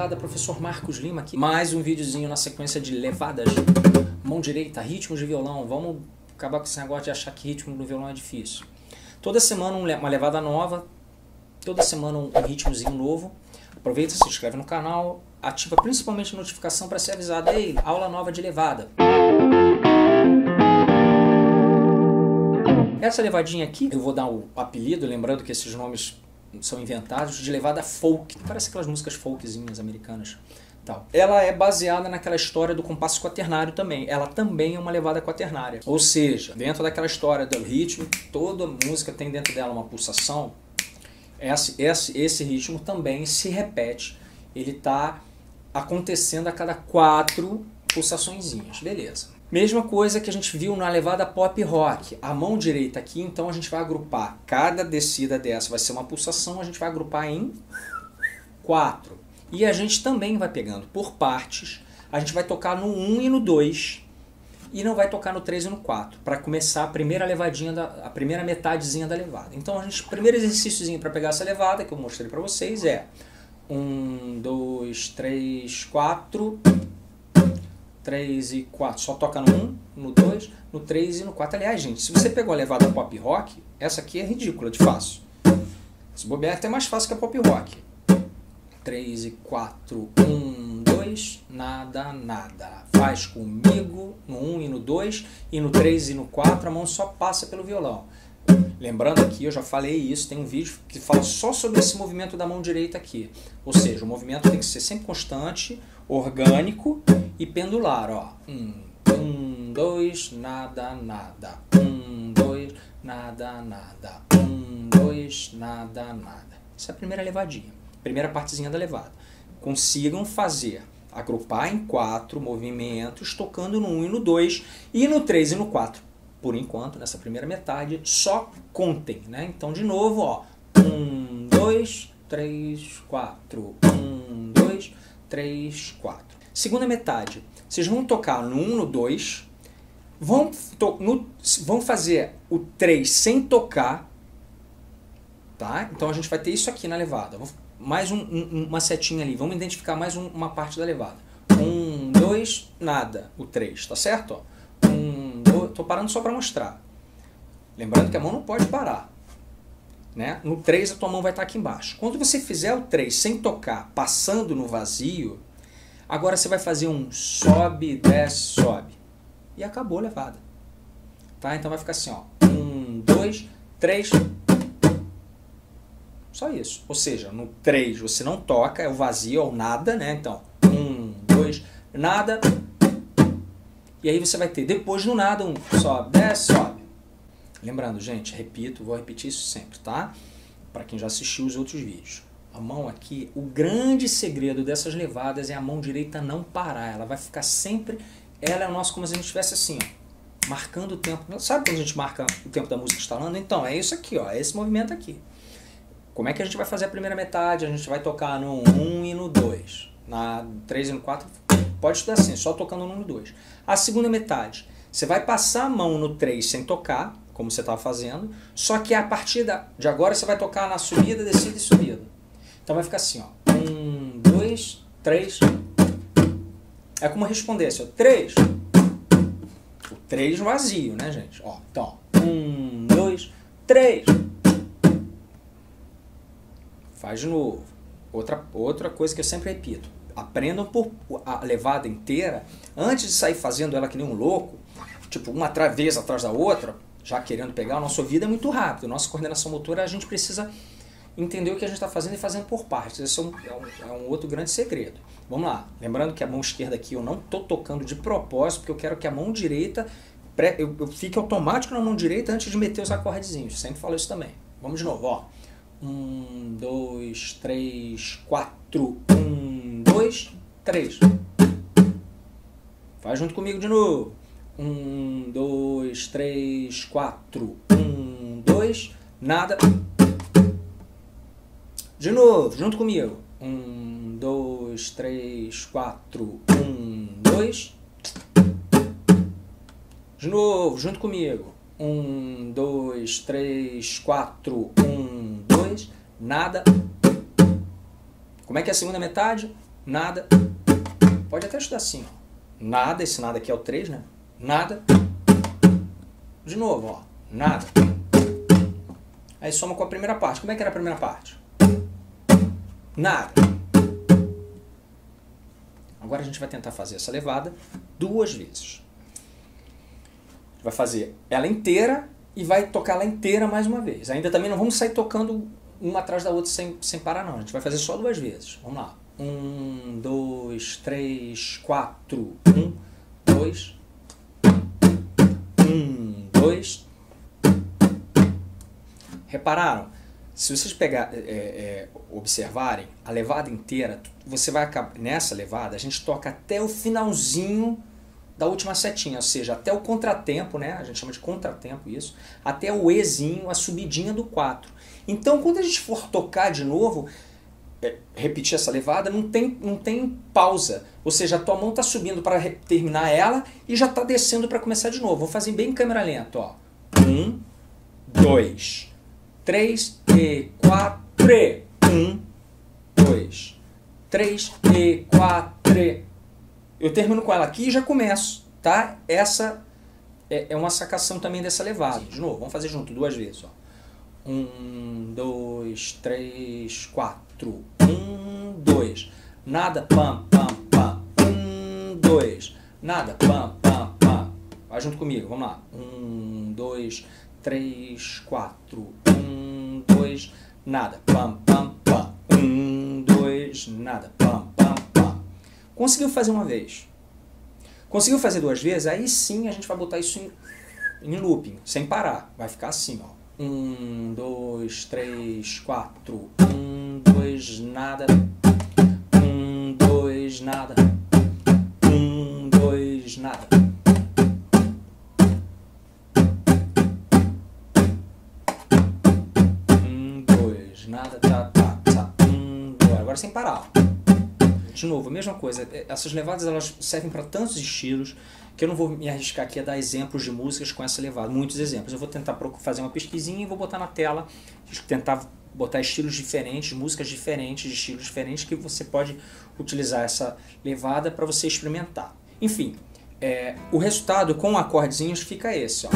rapaziada, professor Marcos Lima aqui. Mais um videozinho na sequência de levadas, mão direita, ritmos de violão. Vamos acabar com esse negócio de achar que ritmo no violão é difícil. Toda semana uma levada nova, toda semana um ritmozinho novo. Aproveita, se inscreve no canal, ativa principalmente a notificação para ser avisado. Ei, aula nova de levada. Essa levadinha aqui, eu vou dar o apelido, lembrando que esses nomes são inventados, de levada folk. Parece aquelas músicas folkzinhas americanas. Tal. Ela é baseada naquela história do compasso quaternário também. Ela também é uma levada quaternária. Ou seja, dentro daquela história do ritmo, toda música tem dentro dela uma pulsação. Esse ritmo também se repete. Ele está acontecendo a cada 4 pulsaçõezinhas. Beleza. Mesma coisa que a gente viu na levada pop rock. A mão direita aqui, então a gente vai agrupar. Cada descida dessa vai ser uma pulsação, a gente vai agrupar em 4. E a gente também vai pegando por partes. A gente vai tocar no 1 e no 2. E não vai tocar no 3 e no 4. Para começar a primeira levadinha, a primeira metadezinha da levada. Então, o primeiro exercíciozinho para pegar essa levada, que eu mostrei para vocês, é 1, 2, 3, 4... 3 e 4, só toca no 1, no 2, no 3 e no 4. Aliás, gente, se você pegou a levada pop rock, essa aqui é ridícula de fácil. Se bobear, é até mais fácil que a pop rock. 3 e 4, 1, 2, nada, nada. Faz comigo no 1 e no 2, e no 3 e no 4 a mão só passa pelo violão. Lembrando aqui, eu já falei isso, tem um vídeo que fala só sobre esse movimento da mão direita aqui. Ou seja, o movimento tem que ser sempre constante, orgânico e pendular. Ó. 1, 2, nada, nada. 1, 2, nada, nada. 1, 2, nada, nada. Essa é a primeira levadinha, primeira partezinha da levada. Consigam fazer, agrupar em 4 movimentos, tocando no 1 e no 2, e no 3 e no 4. Por enquanto, nessa primeira metade, só contem, né? Então, de novo, ó. 1, 2, 3, 4. 1, 2, 3, 4. Segunda metade. Vocês vão tocar no 1, no 2. Vão fazer o 3 sem tocar. Tá? Então, a gente vai ter isso aqui na levada. Mais uma setinha ali. Vamos identificar mais uma parte da levada. 1, 2, nada. O 3, tá certo? Ó. Estou parando só para mostrar. Lembrando que a mão não pode parar. Né? No 3 a tua mão vai estar aqui embaixo. Quando você fizer o 3 sem tocar, passando no vazio, agora você vai fazer um sobe, desce, sobe. E acabou a levada. Tá? Então vai ficar assim, ó. 1, 2, 3. Só isso. Ou seja, no 3 você não toca, é o vazio, é o nada, né? Então, 1, 2, nada. E aí você vai ter, depois do nada, um sobe, desce, sobe. Lembrando, gente, repito, vou repetir isso sempre, tá? Para quem já assistiu os outros vídeos. A mão aqui, o grande segredo dessas levadas é a mão direita não parar. Ela vai ficar sempre, ela é o nosso, como se a gente estivesse assim, ó, marcando o tempo. Sabe quando a gente marca o tempo da música instalando? Então, é isso aqui, ó, é esse movimento aqui. Como é que a gente vai fazer a primeira metade? A gente vai tocar no 1 e no 2. Na 3 e no 4... Pode estudar assim, só tocando no 1 e 2. A segunda metade, você vai passar a mão no 3 sem tocar, como você estava fazendo, só que a partir de agora você vai tocar na subida, descida e subida. Então vai ficar assim, ó. 1, 2, 3. É como respondesse, ó. 3. O 3 vazio, né, gente? Ó, então, 1, 2, 3. Faz de novo. Outra coisa que eu sempre repito. Aprendam por a levada inteira, antes de sair fazendo ela que nem um louco, tipo uma vez atrás da outra, já querendo pegar. O nosso ouvido é muito rápido, nossa coordenação motora, a gente precisa entender o que a gente está fazendo e fazendo por partes. Esse é um outro grande segredo. Vamos lá, lembrando que a mão esquerda aqui eu não estou tocando de propósito, porque eu quero que a mão direita, eu fique automático na mão direita antes de meter os acordezinhos, sempre falo isso também. Vamos de novo, ó. 1, 2, 3, 4, 1, 2, 3. Faz junto comigo de novo. 1, 2, 3, 4, 1, 2, nada. De novo, junto comigo. 1, 2, 3, 4, 1, 2. De novo, junto comigo. 1, 2, 3, 4, 1, 2, nada. Como é que é a segunda metade? nada. Pode até estudar assim, ó. Nada, esse nada aqui é o 3, né? Nada. De novo, ó. Nada. Aí soma com a primeira parte. Como é que era a primeira parte? Nada. Agora a gente vai tentar fazer essa levada 2 vezes. A gente vai fazer ela inteira e vai tocar ela inteira mais uma vez. Ainda também não vamos sair tocando uma atrás da outra sem parar, não. A gente vai fazer só 2 vezes. Vamos lá. 1, 2, 3, 4. 1, 2. 1, 2. Repararam? Se vocês observarem a levada inteira, você vai acabar, nessa levada, a gente toca até o finalzinho da última setinha, ou seja, até o contratempo, né? A gente chama de contratempo isso, até o Ezinho, a subidinha do 4. Então, quando a gente for tocar de novo, repetir essa levada, não tem pausa. Ou seja, a tua mão está subindo para terminar ela e já está descendo para começar de novo. Vou fazer bem em câmera lenta, ó. 1, 2, 3 e 4. 1, 2, 3 e 4. Eu termino com ela aqui e já começo, tá? Essa é uma sacação também dessa levada. De novo, vamos fazer junto 2 vezes, ó. 1, 2, 3, 4. 1, 2. Nada, pam, pam, pam. 1, 2. Nada, pam, pam, pam. Vai junto comigo, vamos lá. 1, 2, 3, 4. 1, 2. Nada, pam, pam, pam. 1, 2. Nada, pam, pam, pam. Conseguiu fazer uma vez? Conseguiu fazer 2 vezes? Aí sim a gente vai botar isso em looping, sem parar. Vai ficar assim, ó. 1, 2, 3, 4. 1, 2, nada. 1, 2, nada. 1, 2, nada. 1, 2, nada. Tá, tá, tá. 1, 2. Agora sem parar. De novo, a mesma coisa. Essas levadas elas servem para tantos estilos que eu não vou me arriscar aqui a dar exemplos de músicas com essa levada, muitos exemplos. Eu vou tentar fazer uma pesquisinha e vou botar na tela, tentar botar estilos diferentes, músicas diferentes, estilos diferentes, que você pode utilizar essa levada para você experimentar. Enfim, o resultado com acordezinhos fica esse, ó.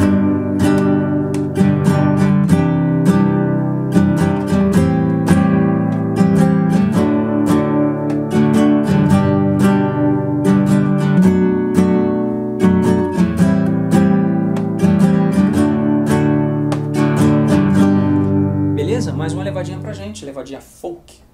Mais uma levadinha pra gente, levadinha folk.